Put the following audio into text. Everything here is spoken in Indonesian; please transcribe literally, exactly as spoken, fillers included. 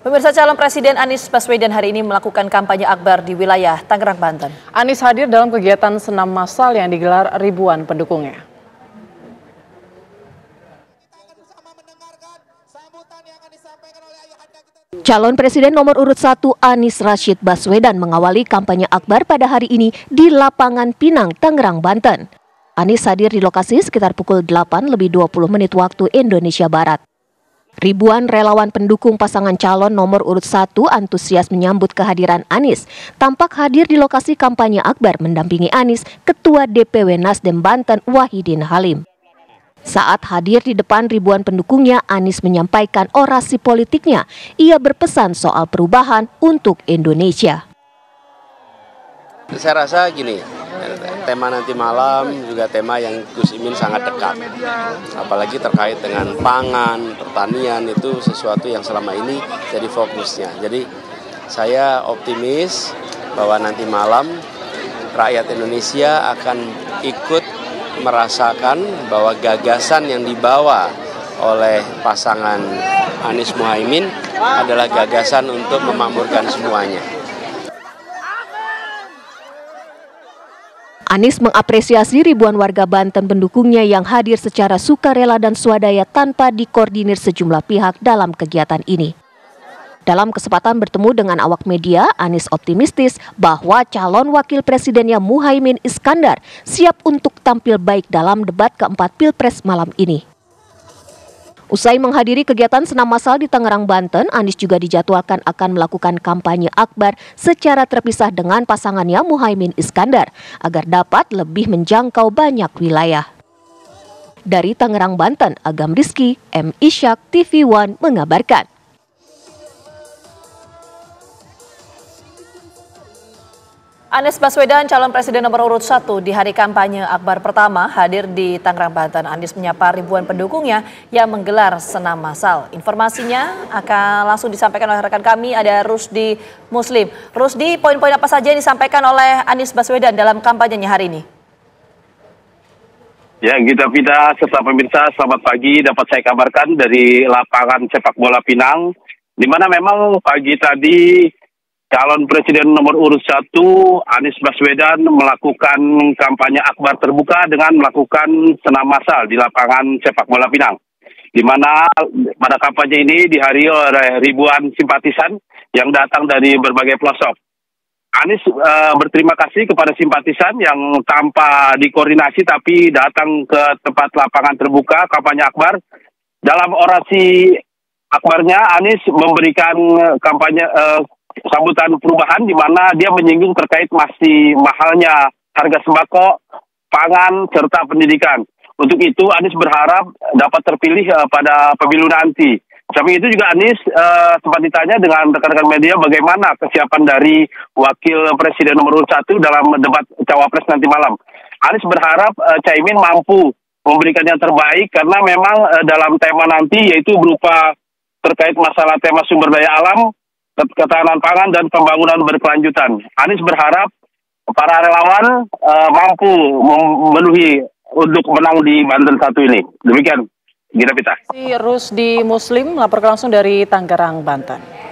Pemirsa, calon Presiden Anies Baswedan hari ini melakukan kampanye akbar di wilayah Tangerang, Banten. Anies hadir dalam kegiatan senam massal yang digelar ribuan pendukungnya. Calon Presiden nomor urut satu Anies Rashid Baswedan mengawali kampanye akbar pada hari ini di Lapangan Pinang, Tangerang, Banten. Anies hadir di lokasi sekitar pukul delapan lebih dua puluh menit waktu Indonesia Barat. Ribuan relawan pendukung pasangan calon nomor urut satu antusias menyambut kehadiran Anies. Tampak hadir di lokasi kampanye akbar mendampingi Anies, Ketua D P W Nasdem Banten Wahidin Halim. Saat hadir di depan ribuan pendukungnya, Anies menyampaikan orasi politiknya. Ia berpesan soal perubahan untuk Indonesia. Saya rasa gini, tema nanti malam juga tema yang Gus Imin sangat dekat. Apalagi terkait dengan pangan, pertanian, itu sesuatu yang selama ini jadi fokusnya. Jadi saya optimis bahwa nanti malam rakyat Indonesia akan ikut merasakan bahwa gagasan yang dibawa oleh pasangan Anies Muhaimin adalah gagasan untuk memakmurkan semuanya. Anies mengapresiasi ribuan warga Banten pendukungnya yang hadir secara sukarela dan swadaya tanpa dikoordinir sejumlah pihak dalam kegiatan ini. Dalam kesempatan bertemu dengan awak media, Anies optimistis bahwa calon wakil presidennya Muhaimin Iskandar siap untuk tampil baik dalam debat keempat Pilpres malam ini. Usai menghadiri kegiatan senam massal di Tangerang, Banten, Anies juga dijadwalkan akan melakukan kampanye akbar secara terpisah dengan pasangannya Muhaimin Iskandar agar dapat lebih menjangkau banyak wilayah. Dari Tangerang, Banten, Agam Rizky, M. Ishak, T V One mengabarkan. Anies Baswedan, calon presiden nomor urut satu di hari kampanye akbar pertama hadir di Tangerang, Banten. Anies menyapa ribuan pendukungnya yang menggelar senam massal. Informasinya akan langsung disampaikan oleh rekan kami, ada Rusdi Muslim. Rusdi, poin-poin apa saja yang disampaikan oleh Anies Baswedan dalam kampanyenya hari ini? Ya, Gita Vida serta pemirsa, selamat pagi. Dapat saya kabarkan dari lapangan sepak bola Pinang, di mana memang pagi tadi calon presiden nomor urut satu Anies Baswedan melakukan kampanye akbar terbuka dengan melakukan senam massal di lapangan sepak bola Pinang, di mana pada kampanye ini dihadiri oleh ribuan simpatisan yang datang dari berbagai pelosok. Anies uh, berterima kasih kepada simpatisan yang tanpa dikoordinasi tapi datang ke tempat lapangan terbuka kampanye akbar. Dalam orasi akbarnya, Anies memberikan kampanye uh, sambutan perubahan di mana dia menyinggung terkait masih mahalnya harga sembako, pangan, serta pendidikan. Untuk itu Anies berharap dapat terpilih uh, pada pemilu nanti. Samping itu juga Anies uh, sempat ditanya dengan rekan-rekan media bagaimana kesiapan dari wakil presiden nomor satu dalam debat cawapres nanti malam. Anies berharap uh, Caimin mampu memberikan yang terbaik karena memang uh, dalam tema nanti yaitu berupa terkait masalah tema sumber daya alam, ketahanan pangan, dan pembangunan berkelanjutan. Anies berharap para relawan uh, mampu memenuhi untuk menang di Banten satu ini. Demikian, Gita Pita. Rusdi Muslim melaporkan langsung dari Tangerang, Banten.